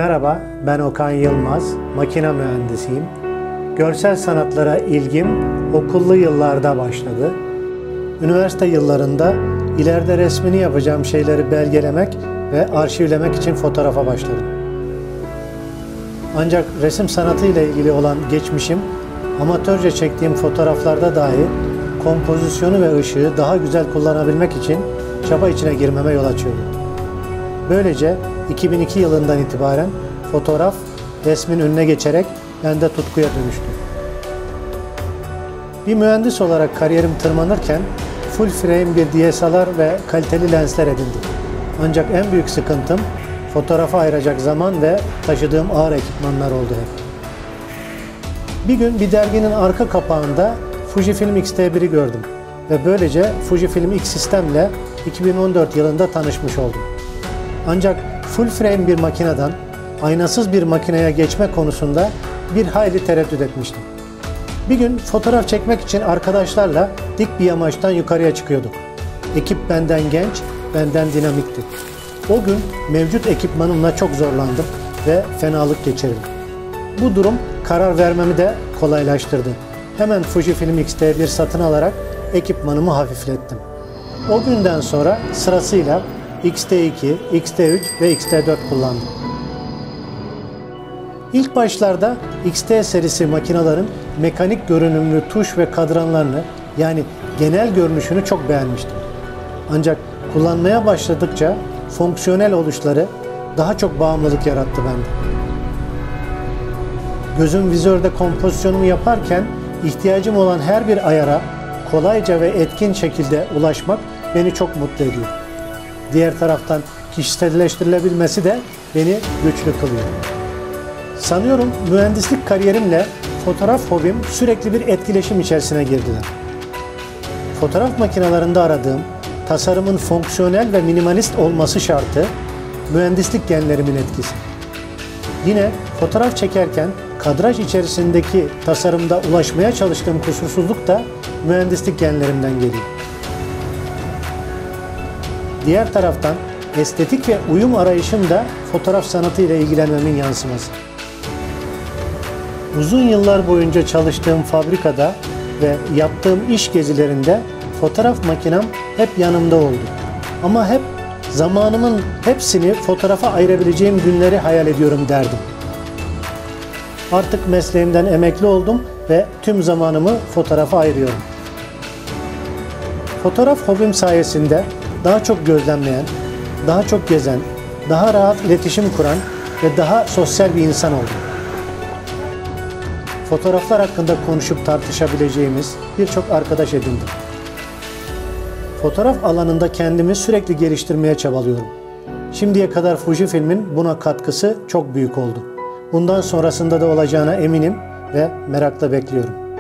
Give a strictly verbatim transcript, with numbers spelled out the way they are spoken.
Merhaba, ben Okan Yılmaz, makine mühendisiyim. Görsel sanatlara ilgim okullu yıllarda başladı. Üniversite yıllarında ileride resmini yapacağım şeyleri belgelemek ve arşivlemek için fotoğrafa başladım. Ancak resim sanatıyla ilgili olan geçmişim, amatörce çektiğim fotoğraflarda dahi kompozisyonu ve ışığı daha güzel kullanabilmek için çaba içine girmeme yol açıyordu. Böylece iki bin iki yılından itibaren fotoğraf resmin önüne geçerek bende tutkuya dönüştü. Bir mühendis olarak kariyerim tırmanırken full frame bir D S L R ve kaliteli lensler edindim. Ancak en büyük sıkıntım fotoğrafa ayıracak zaman ve taşıdığım ağır ekipmanlar oldu hep. Bir gün bir derginin arka kapağında Fujifilm X T bir'i gördüm ve böylece Fujifilm X sistemle iki bin on dört yılında tanışmış oldum. Ancak full frame bir makineden aynasız bir makineye geçme konusunda bir hayli tereddüt etmiştim. Bir gün fotoğraf çekmek için arkadaşlarla dik bir yamaçtan yukarıya çıkıyorduk. Ekip benden genç, benden dinamikti. O gün mevcut ekipmanımla çok zorlandım ve fenalık geçirdim. Bu durum karar vermemi de kolaylaştırdı. Hemen Fujifilm X T bir satın alarak ekipmanımı hafiflettim. O günden sonra sırasıyla X T iki, X T üç ve X T dört kullandım. İlk başlarda X T serisi makinelerin mekanik görünümlü tuş ve kadranlarını, yani genel görünüşünü çok beğenmiştim. Ancak kullanmaya başladıkça fonksiyonel oluşları daha çok bağımlılık yarattı bende. Gözüm vizörde kompozisyonumu yaparken ihtiyacım olan her bir ayara kolayca ve etkin şekilde ulaşmak beni çok mutlu ediyor. Diğer taraftan kişiselleştirilebilmesi de beni güçlü kılıyor. Sanıyorum mühendislik kariyerimle fotoğraf hobim sürekli bir etkileşim içerisine girdiler. Fotoğraf makinelerinde aradığım tasarımın fonksiyonel ve minimalist olması şartı mühendislik genlerimin etkisi. Yine fotoğraf çekerken kadraj içerisindeki tasarımda ulaşmaya çalıştığım kusursuzluk da mühendislik genlerimden geliyor. Diğer taraftan estetik ve uyum arayışım da fotoğraf sanatı ile ilgilenmemin yansıması. Uzun yıllar boyunca çalıştığım fabrikada ve yaptığım iş gezilerinde fotoğraf makinem hep yanımda oldu. Ama hep zamanımın hepsini fotoğrafa ayırabileceğim günleri hayal ediyorum derdim. Artık mesleğimden emekli oldum ve tüm zamanımı fotoğrafa ayırıyorum. Fotoğraf hobim sayesinde daha çok gözlemleyen, daha çok gezen, daha rahat iletişim kuran ve daha sosyal bir insan oldum. Fotoğraflar hakkında konuşup tartışabileceğimiz birçok arkadaş edindim. Fotoğraf alanında kendimi sürekli geliştirmeye çabalıyorum. Şimdiye kadar Fujifilm'in buna katkısı çok büyük oldu. Bundan sonrasında da olacağına eminim ve merakla bekliyorum.